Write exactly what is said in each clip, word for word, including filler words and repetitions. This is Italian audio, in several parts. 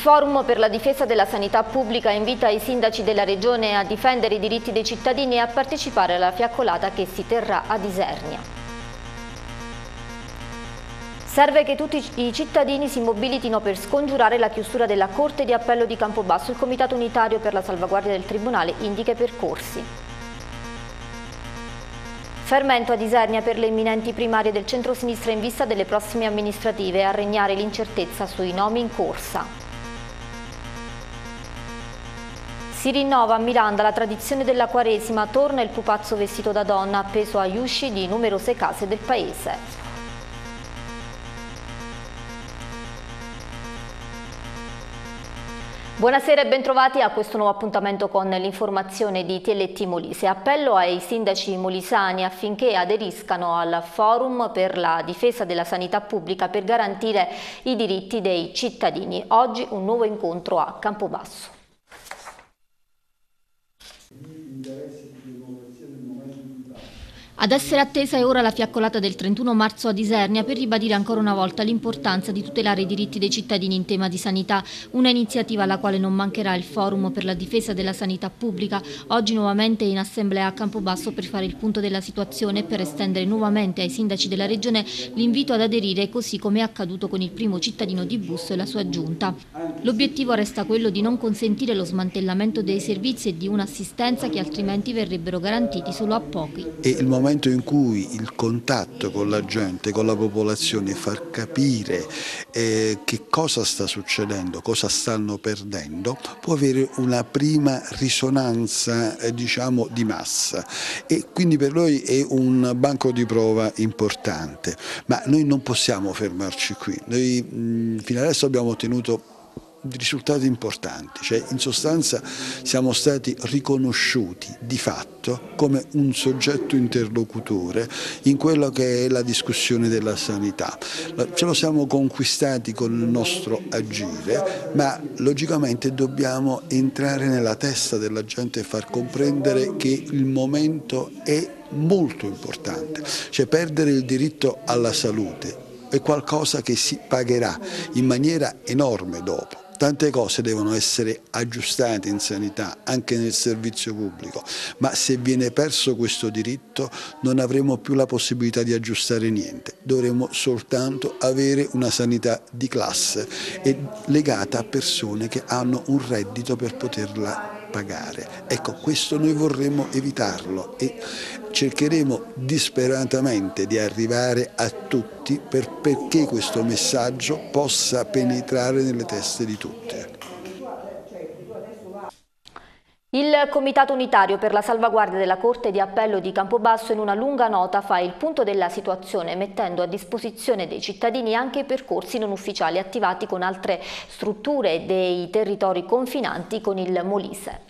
Forum per la difesa della sanità pubblica invita i sindaci della regione a difendere i diritti dei cittadini e a partecipare alla fiaccolata che si terrà ad Isernia. Serve che tutti i cittadini si mobilitino per scongiurare la chiusura della Corte di Appello di Campobasso. Il Comitato Unitario per la Salvaguardia del Tribunale indica i percorsi. Fermento ad Isernia per le imminenti primarie del centro-sinistra in vista delle prossime amministrative, a regnare l'incertezza sui nomi in corsa. Si rinnova a Miranda la tradizione della Quaresima, torna il pupazzo vestito da donna appeso agli usci di numerose case del paese. Buonasera e bentrovati a questo nuovo appuntamento con l'informazione di T L T Molise. Appello ai sindaci molisani affinché aderiscano al Forum per la difesa della sanità pubblica per garantire i diritti dei cittadini. Oggi un nuovo incontro a Campobasso. Ad essere attesa è ora la fiaccolata del trentuno marzo ad Isernia per ribadire ancora una volta l'importanza di tutelare i diritti dei cittadini in tema di sanità, una iniziativa alla quale non mancherà il Forum per la difesa della sanità pubblica, oggi nuovamente in assemblea a Campobasso per fare il punto della situazione e per estendere nuovamente ai sindaci della regione l'invito ad aderire, così come è accaduto con il primo cittadino di Busso e la sua giunta. L'obiettivo resta quello di non consentire lo smantellamento dei servizi e di un'assistenza che altrimenti verrebbero garantiti solo a pochi. E il momento in cui il contatto con la gente, con la popolazione, far capire eh, che cosa sta succedendo, cosa stanno perdendo, può avere una prima risonanza eh, diciamo di massa, e quindi per noi è un banco di prova importante, ma noi non possiamo fermarci qui. Noi mh, fino adesso abbiamo ottenuto risultati importanti, cioè in sostanza siamo stati riconosciuti di fatto come un soggetto interlocutore in quello che è la discussione della sanità. Ce lo siamo conquistati con il nostro agire, ma logicamente dobbiamo entrare nella testa della gente e far comprendere che il momento è molto importante, cioè perdere il diritto alla salute è qualcosa che si pagherà in maniera enorme dopo. Tante cose devono essere aggiustate in sanità, anche nel servizio pubblico, ma se viene perso questo diritto non avremo più la possibilità di aggiustare niente. Dovremo soltanto avere una sanità di classe e legata a persone che hanno un reddito per poterla pagare. Ecco, questo noi vorremmo evitarlo e cercheremo disperatamente di arrivare a tutti per, perché questo messaggio possa penetrare nelle teste di tutti. Il Comitato Unitario per la Salvaguardia della Corte di Appello di Campobasso in una lunga nota fa il punto della situazione, mettendo a disposizione dei cittadini anche i percorsi non ufficiali attivati con altre strutture dei territori confinanti con il Molise.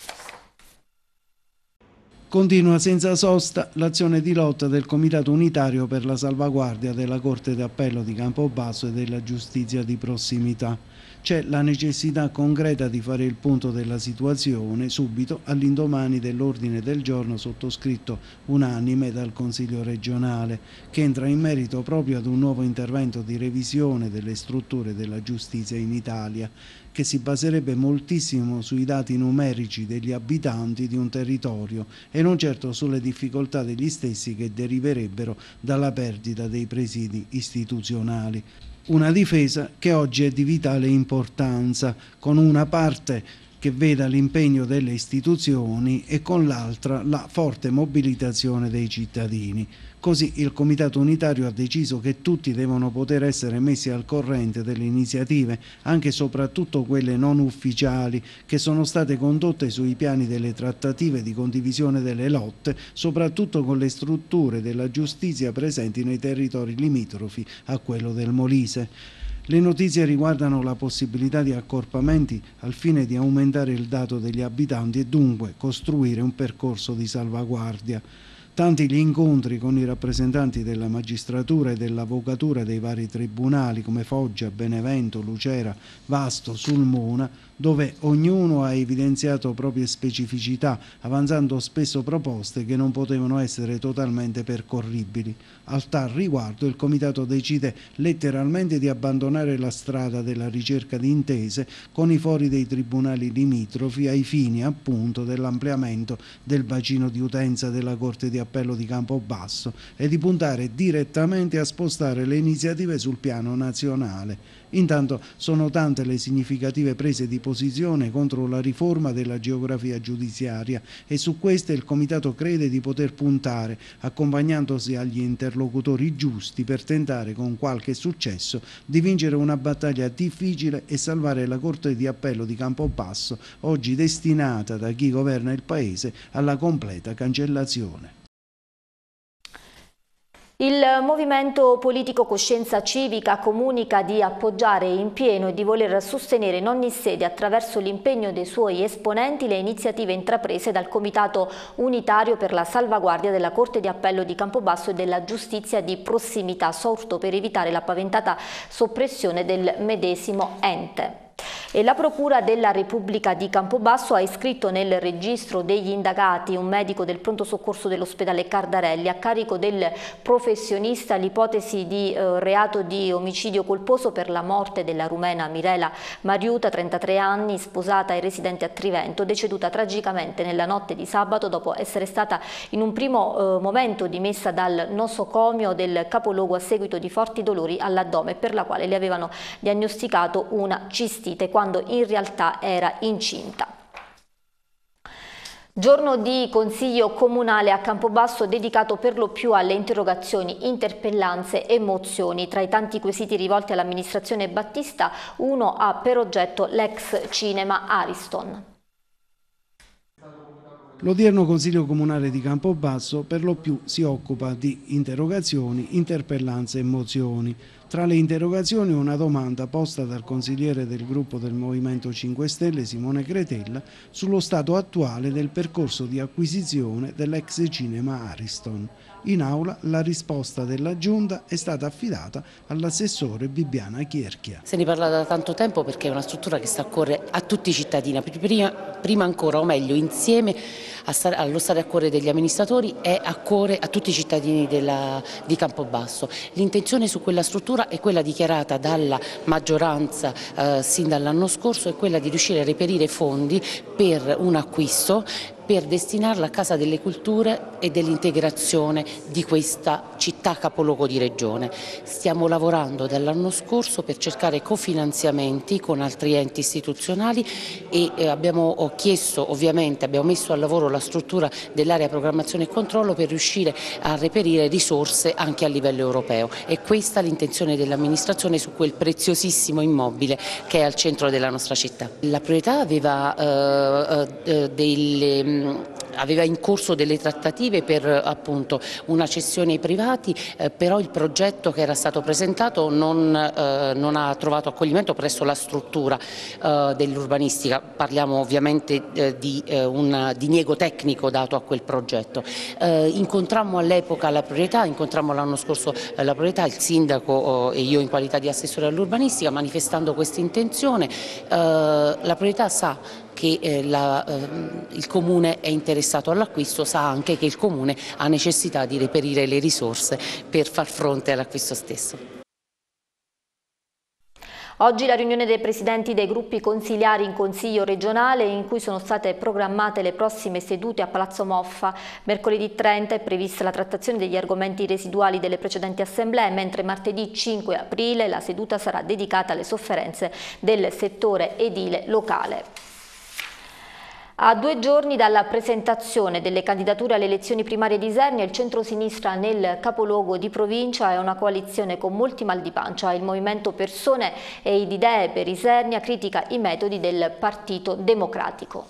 Continua senza sosta l'azione di lotta del Comitato Unitario per la Salvaguardia della Corte d'Appello di Campobasso e della Giustizia di Prossimità. C'è la necessità concreta di fare il punto della situazione subito all'indomani dell'ordine del giorno sottoscritto unanime dal Consiglio regionale, che entra in merito proprio ad un nuovo intervento di revisione delle strutture della giustizia in Italia, che si baserebbe moltissimo sui dati numerici degli abitanti di un territorio e non certo sulle difficoltà degli stessi che deriverebbero dalla perdita dei presidi istituzionali. Una difesa che oggi è di vitale importanza, con una parte che veda l'impegno delle istituzioni e con l'altra la forte mobilitazione dei cittadini. Così il Comitato Unitario ha deciso che tutti devono poter essere messi al corrente delle iniziative, anche e soprattutto quelle non ufficiali, che sono state condotte sui piani delle trattative di condivisione delle lotte, soprattutto con le strutture della giustizia presenti nei territori limitrofi a quello del Molise. Le notizie riguardano la possibilità di accorpamenti al fine di aumentare il dato degli abitanti e dunque costruire un percorso di salvaguardia. Tanti gli incontri con i rappresentanti della magistratura e dell'avvocatura dei vari tribunali come Foggia, Benevento, Lucera, Vasto, Sulmona, dove ognuno ha evidenziato proprie specificità, avanzando spesso proposte che non potevano essere totalmente percorribili. Al tal riguardo il Comitato decide letteralmente di abbandonare la strada della ricerca di intese con i fori dei tribunali limitrofi ai fini appunto dell'ampliamento del bacino di utenza della Corte di Appello di Campobasso e di puntare direttamente a spostare le iniziative sul piano nazionale. Intanto sono tante le significative prese di posizione contro la riforma della geografia giudiziaria e su queste il Comitato crede di poter puntare, accompagnandosi agli interlocutori giusti per tentare con qualche successo di vincere una battaglia difficile e salvare la Corte di Appello di Campobasso, oggi destinata da chi governa il Paese alla completa cancellazione. Il movimento politico Coscienza Civica comunica di appoggiare in pieno e di voler sostenere in ogni sede attraverso l'impegno dei suoi esponenti le iniziative intraprese dal Comitato Unitario per la salvaguardia della Corte di Appello di Campobasso e della giustizia di prossimità, sorto per evitare la paventata soppressione del medesimo ente. E la Procura della Repubblica di Campobasso ha iscritto nel registro degli indagati un medico del pronto soccorso dell'ospedale Cardarelli a carico del professionista l'ipotesi di eh, reato di omicidio colposo per la morte della rumena Mirela Mariuta, trentatré anni, sposata e residente a Trivento, deceduta tragicamente nella notte di sabato dopo essere stata in un primo eh, momento dimessa dal nosocomio del capoluogo a seguito di forti dolori all'addome, per la quale le avevano diagnosticato una cistite quando in realtà era incinta. Giorno di consiglio comunale a Campobasso dedicato per lo più alle interrogazioni, interpellanze e mozioni. Tra i tanti quesiti rivolti all'amministrazione Battista, uno ha per oggetto l'ex cinema Ariston. L'odierno Consiglio Comunale di Campobasso per lo più si occupa di interrogazioni, interpellanze e mozioni. Tra le interrogazioni una domanda posta dal consigliere del gruppo del Movimento cinque Stelle Simone Cretella sullo stato attuale del percorso di acquisizione dell'ex cinema Ariston. In aula la risposta della Giunta è stata affidata all'assessore Bibbiana Chierchia. Se ne parla da tanto tempo perché è una struttura che sta a cuore a tutti i cittadini, prima, prima ancora o meglio insieme a stare, allo stare a cuore degli amministratori è a cuore a tutti i cittadini della, di Campobasso. L'intenzione su quella struttura è quella dichiarata dalla maggioranza eh, sin dall'anno scorso, è quella di riuscire a reperire fondi per un acquisto per destinarla a Casa delle Culture e dell'integrazione di questa città capoluogo di regione. Stiamo lavorando dall'anno scorso per cercare cofinanziamenti con altri enti istituzionali e eh, abbiamo chiesto, ovviamente abbiamo messo al lavoro la struttura dell'area programmazione e controllo per riuscire a reperire risorse anche a livello europeo. È questa l'intenzione dell'amministrazione su quel preziosissimo immobile che è al centro della nostra città. La priorità aveva eh, eh, delle aveva in corso delle trattative per appunto una cessione ai privati, eh, però il progetto che era stato presentato non, eh, non ha trovato accoglimento presso la struttura eh, dell'urbanistica. Parliamo ovviamente eh, di eh, un diniego tecnico dato a quel progetto. Eh, incontrammo all'epoca la priorità, incontrammo l'anno scorso eh, la priorità, il sindaco eh, e io in qualità di assessore all'urbanistica, manifestando questa intenzione. Eh, la priorità sa che eh, la, eh, il Comune è interessato all'acquisto, sa anche che il Comune ha necessità di reperire le risorse per far fronte all'acquisto stesso. Oggi la riunione dei presidenti dei gruppi consiliari in Consiglio regionale, in cui sono state programmate le prossime sedute a Palazzo Moffa. Mercoledì trenta è prevista la trattazione degli argomenti residuali delle precedenti assemblee, mentre martedì cinque aprile la seduta sarà dedicata alle sofferenze del settore edile locale. A due giorni dalla presentazione delle candidature alle elezioni primarie di Isernia, il centro-sinistra nel capoluogo di provincia è una coalizione con molti mal di pancia. Il movimento Persone e Idee per Isernia critica i metodi del Partito Democratico.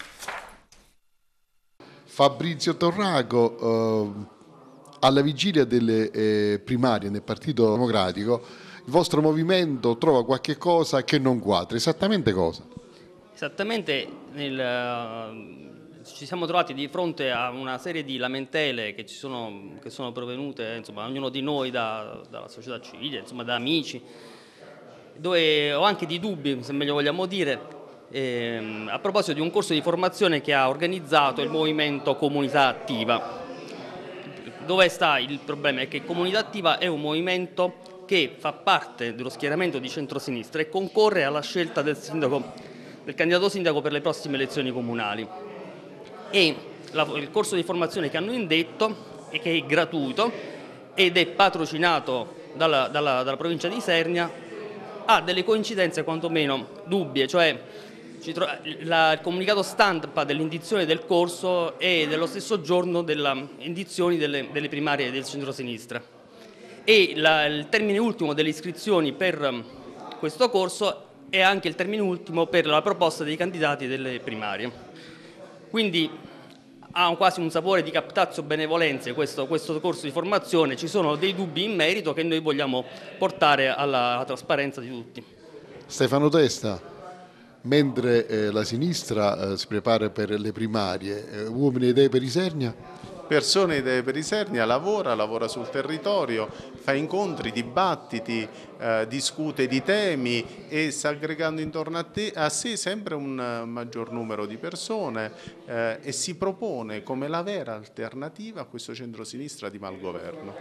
Fabrizio Torraco, eh, alla vigilia delle eh, primarie nel Partito Democratico, il vostro movimento trova qualche cosa che non quadra. Esattamente cosa? Esattamente nel, uh, ci siamo trovati di fronte a una serie di lamentele che, ci sono, che sono provenute, insomma, ognuno di noi da, dalla società civile, insomma, da amici, dove ho anche di dubbi, se meglio vogliamo dire, ehm, a proposito di un corso di formazione che ha organizzato il movimento Comunità Attiva. Dove sta il problema? È che Comunità Attiva è un movimento che fa parte dello schieramento di centrosinistra e concorre alla scelta del sindaco, del candidato sindaco per le prossime elezioni comunali. E la, il corso di formazione che hanno indetto è che è gratuito ed è patrocinato dalla, dalla, dalla provincia di Isernia, ha delle coincidenze quantomeno dubbie, cioè La, il comunicato stampa dell'indizione del corso è dello stesso giorno delle indizioni delle, delle primarie del centrosinistra e la, il termine ultimo delle iscrizioni per questo corso è anche il termine ultimo per la proposta dei candidati delle primarie. Quindi ha quasi un sapore di captatio benevolenze questo, questo corso di formazione, ci sono dei dubbi in merito che noi vogliamo portare alla, alla trasparenza di tutti. Stefano Testa. Mentre eh, la sinistra eh, si prepara per le primarie, eh, Uomini e Idee per Isernia? Persone e Idee per Isernia lavora, lavora sul territorio, fa incontri, dibattiti, eh, discute di temi e sta aggregando intorno a, te, a sé sempre un uh, maggior numero di persone eh, e si propone come la vera alternativa a questo centrosinistra di malgoverno.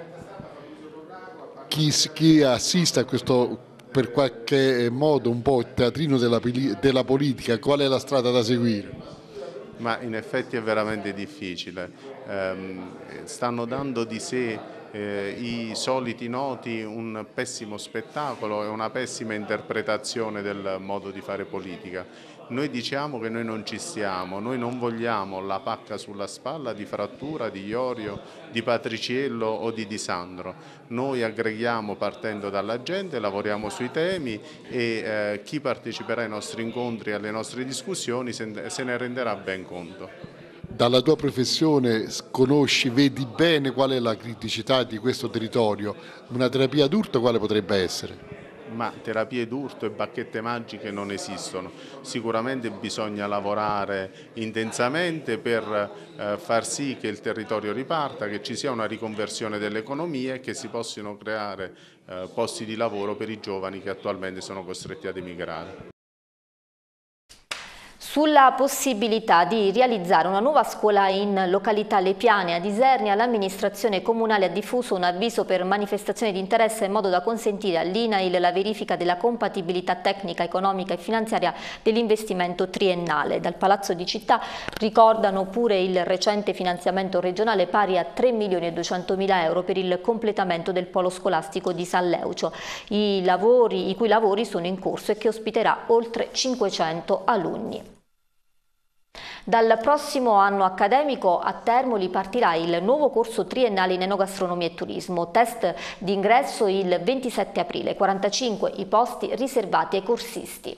Chi, chi assiste a questo per qualche modo un po' teatrino della, della politica, qual è la strada da seguire? Ma in effetti è veramente difficile, ehm, stanno dando di sé eh, i soliti noti un pessimo spettacolo e una pessima interpretazione del modo di fare politica. Noi diciamo che noi non ci stiamo, noi non vogliamo la pacca sulla spalla di Frattura, di Iorio, di Patriciello o di Di Sandro. Noi aggreghiamo partendo dalla gente, lavoriamo sui temi e eh, chi parteciperà ai nostri incontri e alle nostre discussioni se, se ne renderà ben conto. Dalla tua professione conosci, vedi bene qual è la criticità di questo territorio, una terapia d'urto quale potrebbe essere? Ma terapie d'urto e bacchette magiche non esistono, sicuramente bisogna lavorare intensamente per eh, far sì che il territorio riparta, che ci sia una riconversione dell'economia e che si possano creare eh, posti di lavoro per i giovani che attualmente sono costretti ad emigrare. Sulla possibilità di realizzare una nuova scuola in località Le Piane ad Isernia, l'amministrazione comunale ha diffuso un avviso per manifestazione di interesse in modo da consentire all'I N A I L la verifica della compatibilità tecnica, economica e finanziaria dell'investimento triennale. Dal Palazzo di Città ricordano pure il recente finanziamento regionale pari a tre milioni e duecentomila euro per il completamento del polo scolastico di San Leucio, i, lavori, i cui lavori sono in corso e che ospiterà oltre cinquecento alunni. Dal prossimo anno accademico a Termoli partirà il nuovo corso triennale in enogastronomia e turismo. Test d'ingresso il ventisette aprile, quarantacinque i posti riservati ai corsisti.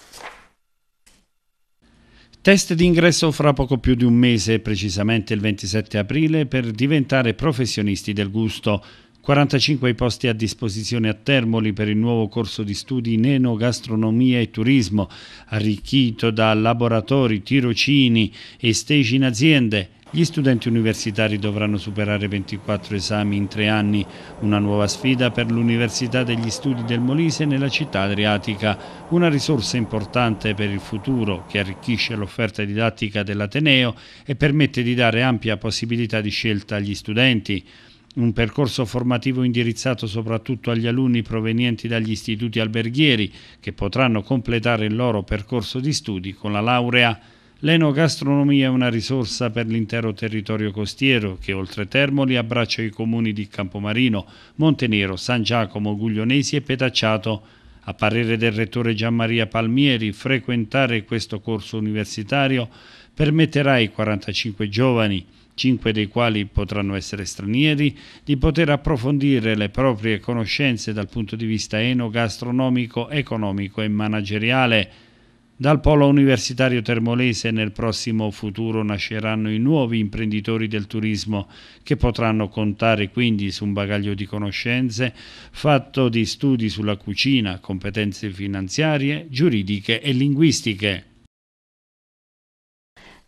Test d'ingresso fra poco più di un mese, precisamente il ventisette aprile, per diventare professionisti del gusto. quarantacinque i posti a disposizione a Termoli per il nuovo corso di studi in enogastronomia e turismo, arricchito da laboratori, tirocini e stage in aziende. Gli studenti universitari dovranno superare ventiquattro esami in tre anni, una nuova sfida per l'Università degli Studi del Molise nella città adriatica, una risorsa importante per il futuro che arricchisce l'offerta didattica dell'Ateneo e permette di dare ampia possibilità di scelta agli studenti. Un percorso formativo indirizzato soprattutto agli alunni provenienti dagli istituti alberghieri che potranno completare il loro percorso di studi con la laurea. L'enogastronomia è una risorsa per l'intero territorio costiero che oltre Termoli abbraccia i comuni di Campomarino, Montenero, San Giacomo, Guglionesi e Petacciato. A parere del rettore Gianmaria Palmieri, frequentare questo corso universitario permetterà ai quarantacinque giovani, cinque dei quali potranno essere stranieri, di poter approfondire le proprie conoscenze dal punto di vista enogastronomico, economico e manageriale. Dal polo universitario termolese nel prossimo futuro nasceranno i nuovi imprenditori del turismo che potranno contare quindi su un bagaglio di conoscenze fatto di studi sulla cucina, competenze finanziarie, giuridiche e linguistiche.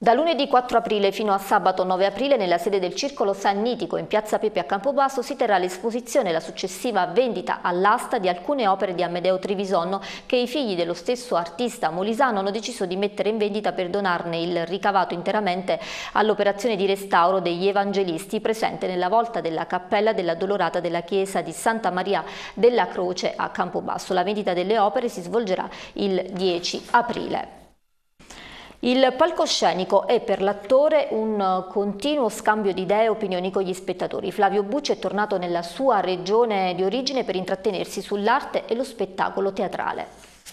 Da lunedì quattro aprile fino a sabato nove aprile nella sede del Circolo Sannitico in Piazza Pepe a Campobasso si terrà l'esposizione e la successiva vendita all'asta di alcune opere di Amedeo Trivisonno che i figli dello stesso artista molisano hanno deciso di mettere in vendita per donarne il ricavato interamente all'operazione di restauro degli Evangelisti presente nella volta della Cappella della Dolorata della chiesa di Santa Maria della Croce a Campobasso. La vendita delle opere si svolgerà il dieci aprile. Il palcoscenico è per l'attore un continuo scambio di idee e opinioni con gli spettatori. Flavio Bucci è tornato nella sua regione di origine per intrattenersi sull'arte e lo spettacolo teatrale.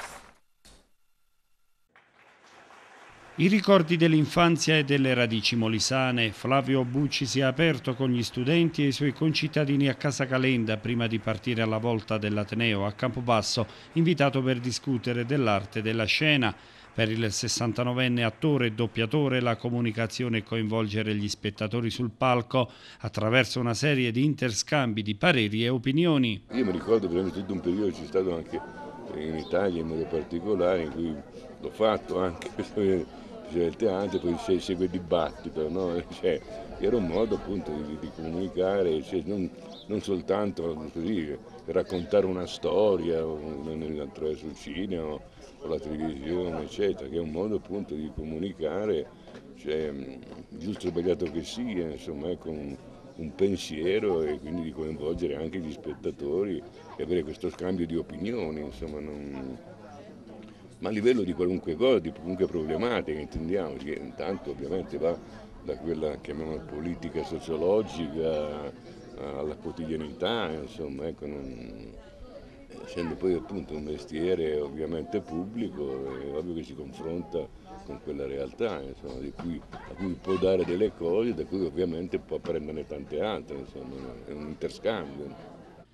I ricordi dell'infanzia e delle radici molisane. Flavio Bucci si è aperto con gli studenti e i suoi concittadini a Casa Calenda prima di partire alla volta dell'Ateneo a Campobasso, invitato per discutere dell'arte della scena. Per il sessantanovenne attore e doppiatore la comunicazione è coinvolgere gli spettatori sul palco attraverso una serie di interscambi di pareri e opinioni. Io mi ricordo per esempio tutto un periodo, c'è stato anche in Italia in modo particolare, in cui l'ho fatto anche c'è il teatro, poi si segue il dibattito, no? Cioè, era un modo appunto di, di comunicare, cioè, non, non soltanto così, raccontare una storia attraverso il cinema o la televisione, eccetera, che è un modo appunto di comunicare, cioè, giusto o sbagliato che sia, insomma, con un, un pensiero e quindi di coinvolgere anche gli spettatori e avere questo scambio di opinioni, insomma, non... ma a livello di qualunque cosa, di qualunque problematica, intendiamo, che intanto ovviamente va da quella chiamiamola politica sociologica alla quotidianità, insomma, ecco, non... essendo poi appunto un mestiere ovviamente pubblico, è ovvio che si confronta con quella realtà, insomma, di cui, a cui può dare delle cose, da cui ovviamente può prenderne tante altre, insomma, è un interscambio.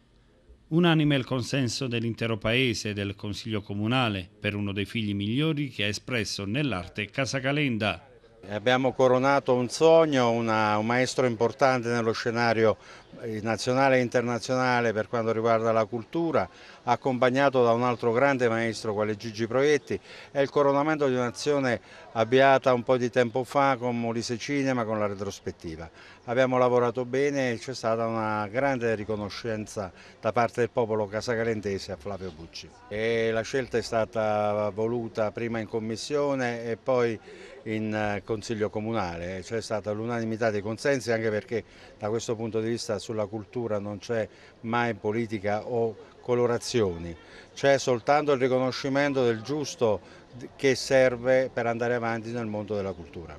Unanime il consenso dell'intero paese e del Consiglio Comunale per uno dei figli migliori che ha espresso nell'arte Casa Calenda. Abbiamo coronato un sogno, una, un maestro importante nello scenario nazionale e internazionale per quanto riguarda la cultura, accompagnato da un altro grande maestro quale Gigi Proietti. È il coronamento di un'azione avviata un po' di tempo fa con Molise Cinema, con la retrospettiva. Abbiamo lavorato bene e c'è stata una grande riconoscenza da parte del popolo casacalentese a Flavio Bucci. E la scelta è stata voluta prima in commissione e poi in Consiglio Comunale, c'è stata l'unanimità dei consensi, anche perché da questo punto di vista sulla cultura non c'è mai politica o colorazioni, c'è soltanto il riconoscimento del giusto che serve per andare avanti nel mondo della cultura.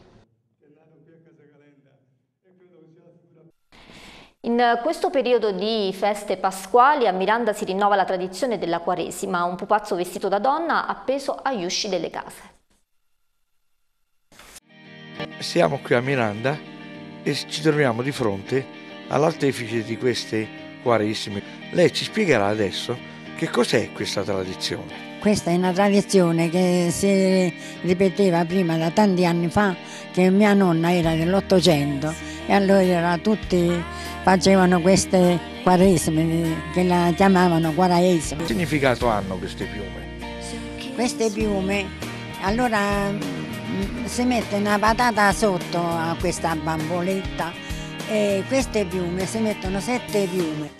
In questo periodo di feste pasquali a Miranda si rinnova la tradizione della Quaresima, un pupazzo vestito da donna appeso agli usci delle case. Siamo qui a Miranda e ci troviamo di fronte all'artefice di queste Quaresime. Lei ci spiegherà adesso che cos'è questa tradizione. Questa è una tradizione che si ripeteva prima da tanti anni fa, che mia nonna era dell'Ottocento e allora tutti facevano queste Quaresime che la chiamavano Quaresima. Che significato hanno queste piume? Queste piume, allora si mette una patata sotto a questa bamboletta e queste piume, si mettono sette piume.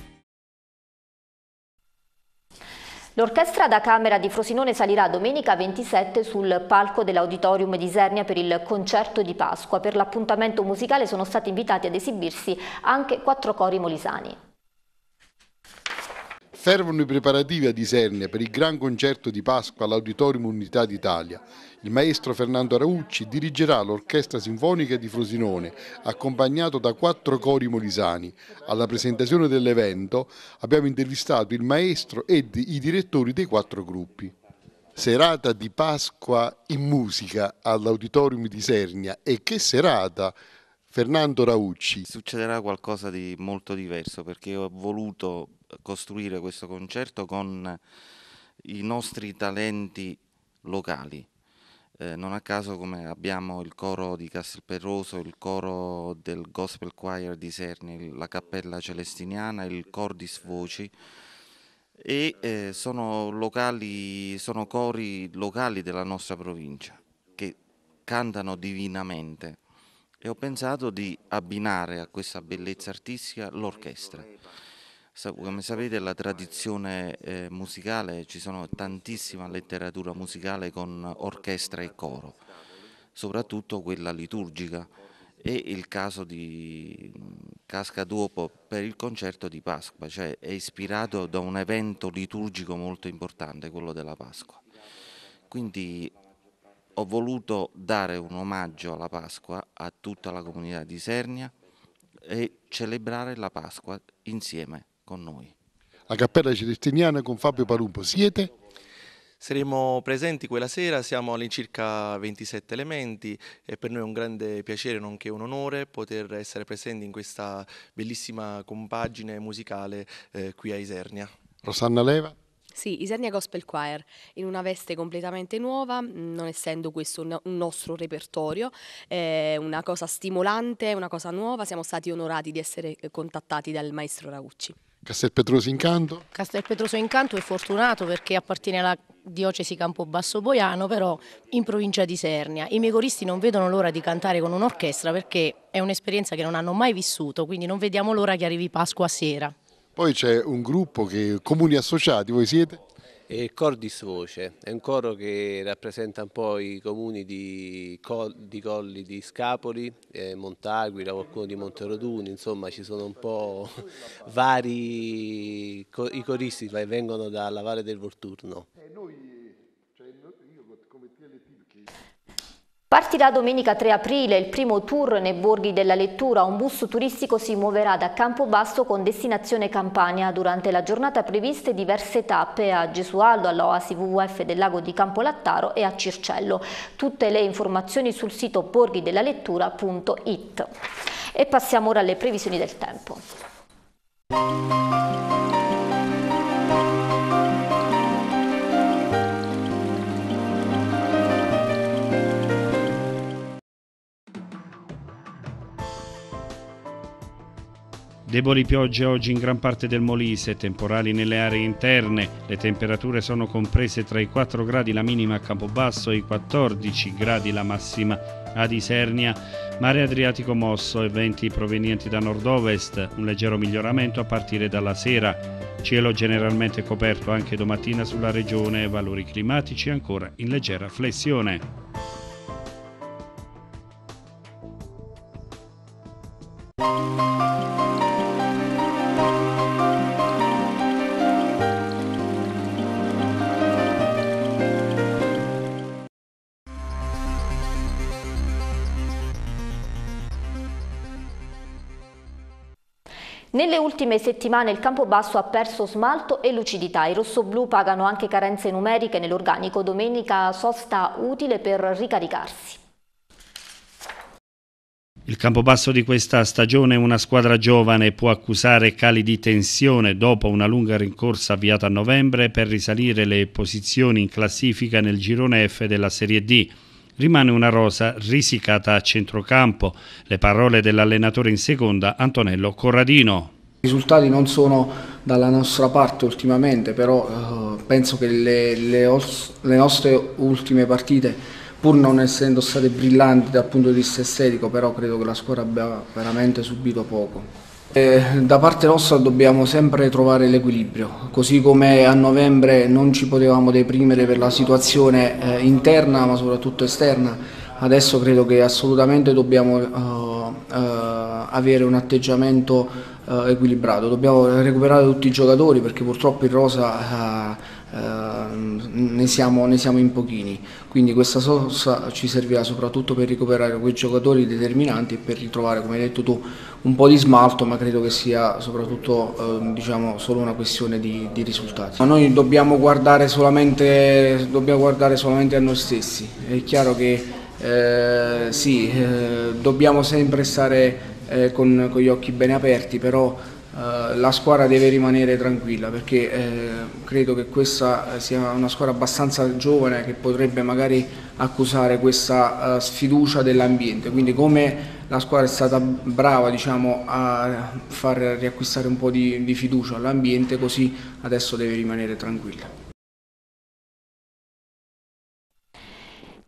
L'orchestra da camera di Frosinone salirà domenica ventisette sul palco dell'Auditorium di Isernia per il concerto di Pasqua. Per l'appuntamento musicale sono stati invitati ad esibirsi anche quattro cori molisani. Fervono i preparativi ad Isernia per il gran concerto di Pasqua all'Auditorium Unità d'Italia. Il maestro Fernando Raucci dirigerà l'Orchestra Sinfonica di Frosinone, accompagnato da quattro cori molisani. Alla presentazione dell'evento abbiamo intervistato il maestro ed i direttori dei quattro gruppi. Serata di Pasqua in musica all'Auditorium di Isernia. E che serata! Fernando Raucci. Succederà qualcosa di molto diverso perché ho voluto costruire questo concerto con i nostri talenti locali. Eh, non a caso come abbiamo il coro di Castelperroso, il coro del Gospel Choir di Isernia, la Cappella Celestiniana, il Cordis Voci e eh, sono, locali, sono cori locali della nostra provincia che cantano divinamente e ho pensato di abbinare a questa bellezza artistica l'orchestra. Come sapete, la tradizione eh, musicale, ci sono tantissima letteratura musicale con orchestra e coro, soprattutto quella liturgica, e il caso di Cascaduopo per il concerto di Pasqua, cioè è ispirato da un evento liturgico molto importante, quello della Pasqua. Quindi ho voluto dare un omaggio alla Pasqua a tutta la comunità di Isernia e celebrare la Pasqua insieme con noi. La Cappella Celestiniana con Fabio Palumbo, siete? Saremo presenti quella sera, siamo all'incirca ventisette elementi e per noi è un grande piacere nonché un onore poter essere presenti in questa bellissima compagine musicale eh, qui a Isernia. Rosanna Leva? Sì, Isernia Gospel Choir, in una veste completamente nuova, non essendo questo un, un nostro repertorio, è una cosa stimolante, una cosa nuova, siamo stati onorati di essere contattati dal maestro Raucci. Castelpetroso Incanto? Castelpetroso Incanto è fortunato perché appartiene alla diocesi Campobasso Boiano, però in provincia di Isernia. I miei coristi non vedono l'ora di cantare con un'orchestra perché è un'esperienza che non hanno mai vissuto, quindi non vediamo l'ora che arrivi Pasqua sera. Poi c'è un gruppo che comuni associati, voi siete? Il Cordis Voce, è un coro che rappresenta un po' i comuni di, Col, di Colli di Scapoli, eh, Montaguila, qualcuno di Monteroduni, insomma ci sono un po' vari, i coristi vengono dalla Valle del Volturno. Partirà domenica tre aprile il primo tour nei borghi della lettura. Un bus turistico si muoverà da Campobasso con destinazione Campania. Durante la giornata previste diverse tappe a Gesualdo, all'Oasi W W F del lago di Campolattaro e a Circello. Tutte le informazioni sul sito borghidellalettura punto it. E passiamo ora alle previsioni del tempo. Deboli piogge oggi in gran parte del Molise, temporali nelle aree interne, le temperature sono comprese tra i quattro gradi la minima a Campobasso e i quattordici gradi la massima ad Isernia, mare Adriatico mosso e venti provenienti da nord-ovest, un leggero miglioramento a partire dalla sera, cielo generalmente coperto anche domattina sulla regione, valori climatici ancora in leggera flessione. Nelle ultime settimane il Campobasso ha perso smalto e lucidità. I rossoblù pagano anche carenze numeriche nell'organico. Domenica sosta utile per ricaricarsi. Il Campobasso di questa stagione è una squadra giovane e può accusare cali di tensione dopo una lunga rincorsa avviata a novembre per risalire le posizioni in classifica nel girone F della Serie D. Rimane una rosa risicata a centrocampo. Le parole dell'allenatore in seconda, Antonello Corradino. I risultati non sono dalla nostra parte ultimamente, però eh, penso che le, le, le nostre ultime partite, pur non essendo state brillanti dal punto di vista estetico, però credo che la squadra abbia veramente subito poco. Eh, da parte nostra dobbiamo sempre trovare l'equilibrio, così come a novembre non ci potevamo deprimere per la situazione eh, interna ma soprattutto esterna, adesso credo che assolutamente dobbiamo eh, eh, avere un atteggiamento eh, equilibrato, dobbiamo recuperare tutti i giocatori perché purtroppo in rosa eh, Uh, ne, siamo, ne siamo in pochini, quindi questa sosta ci servirà soprattutto per recuperare quei giocatori determinanti e per ritrovare, come hai detto tu, un po' di smalto, ma credo che sia soprattutto uh, diciamo, solo una questione di, di risultati. Ma noi dobbiamo guardare solamente, dobbiamo guardare solamente a noi stessi, è chiaro che eh, sì, eh, dobbiamo sempre stare eh, con, con gli occhi ben aperti, però Uh, la squadra deve rimanere tranquilla perché eh, credo che questa sia una squadra abbastanza giovane che potrebbe magari accusare questa uh, sfiducia dell'ambiente, quindi come la squadra è stata brava, diciamo, a far riacquistare un po' di, di fiducia all'ambiente, così adesso deve rimanere tranquilla.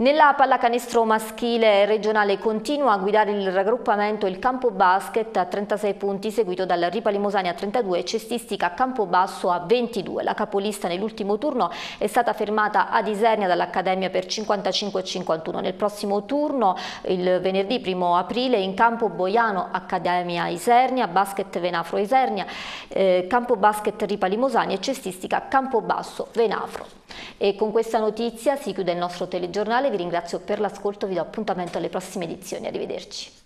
Nella pallacanestro maschile regionale continua a guidare il raggruppamento il Campobasket a trentasei punti, seguito dal Ripa Limosani a trentadue e cestistica Campobasso a ventidue. La capolista nell'ultimo turno è stata fermata ad Isernia dall'Accademia per cinquantacinque a cinquantuno. Nel prossimo turno, il venerdì primo aprile, in campo Boiano Accademia Isernia, Basket Venafro Isernia, eh, Campobasket Ripa Limosani e cestistica Campobasso Venafro. E con questa notizia si chiude il nostro telegiornale. Vi ringrazio per l'ascolto, vi do appuntamento alle prossime edizioni. Arrivederci.